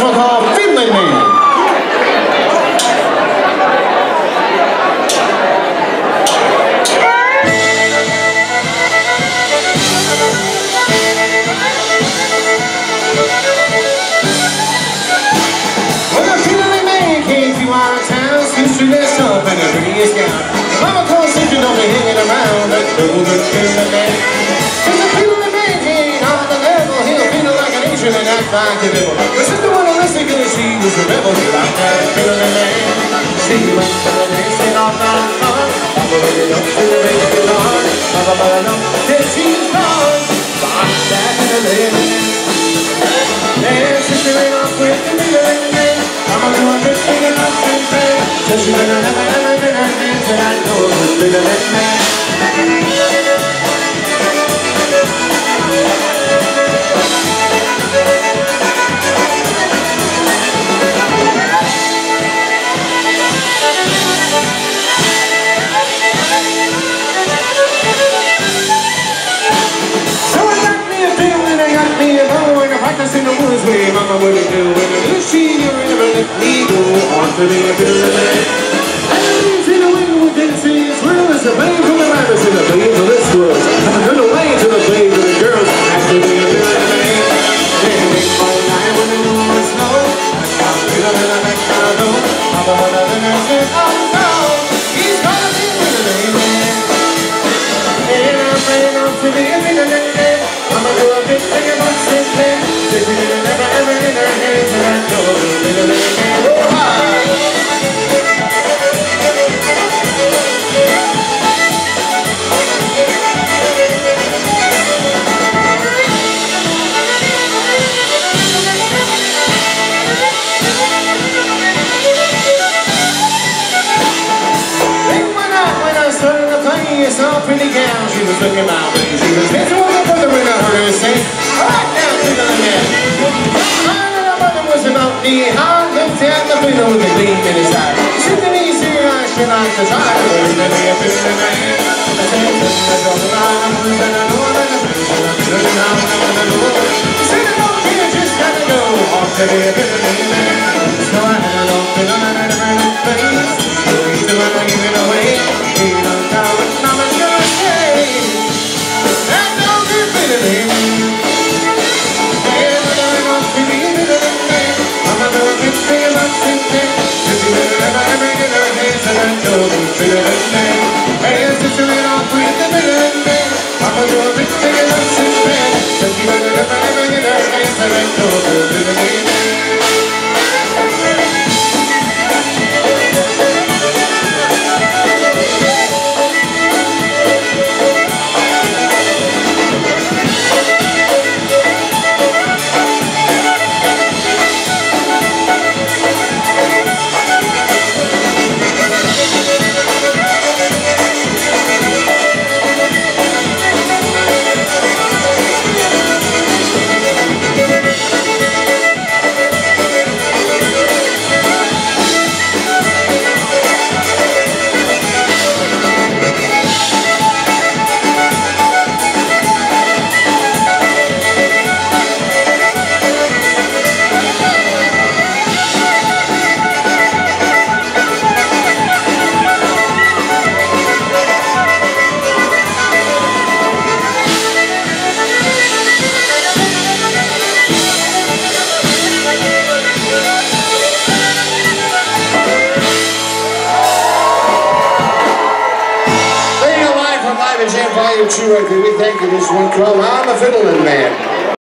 one called Fiddlin Man. Up in the prettiest gown. Mama calls thinking don't be hanging around that golden Fiddlin Man. Cause the Fiddlin Man ain't on the level. He'll feel like an Asian and act like a devil. But sister went arrested cause she was a rebel. He liked that Fiddlin Man. She went to the dancing all night long. Papa waited up to the baby dawn. Papa button up till she was gone. Box back in the living. And sister ran off with the Fiddlin Man. Mama knew a good thing about Fiddlin. So she went on never in her hands, and I know it was Fiddlin Man. So I got me a Fiddlin, I got me a bow, and I practice in the woods where Mama wouldn't do. And the little she never let me go on to be a Fiddlin Man. And the leaves in the wind will dance in swirl as the flame from the rabbits and the flame from the squirrels. I'm going away to the flame of the girls after being a Fiddlin Man. They make all night when the moon was snow. I'm Fiddlin and I can't go. Papa went up and I said, oh no, he's gonna be a Fiddlin Man. And I'm praying up to be a Fiddlin Man. I'm gonna do a big thing about Fiddlin. She didn't never ever in her hands and I know Fiddlin Man. So pretty gal, she was looking my way. She was dancing with her brother when I heard her say, alright now, Fiddlin Man. My little brother was about me. I looked at the fiddle with a gleam in his eye. He said to me, sir, I should like to try to learn to be a Fiddlin Man. I said, I drove the line, I'm going to know that I'm Fiddlin Man. He said, I don't care, just gotta go off to be a Fiddlin Man. So I had a long Fiddlin Man and a burning face. So easy when I give it away. He don't know what Mama's gonna say. I know you're Fiddlin. Yeah, but I want to be a Fiddlin Man. I'm gonna do a big thing about Fiddlin. Cause you better never ever get her hands and I know you're Fiddlin Man. Hey, sister, ran off with the Fiddlin Man. I'm gonna do a big thing about Fiddlin. Cause you better never ever get her hands and I know you're Fiddlin Man. Volume 2 right there. We thank you. This one called I'm a Fiddlin Man.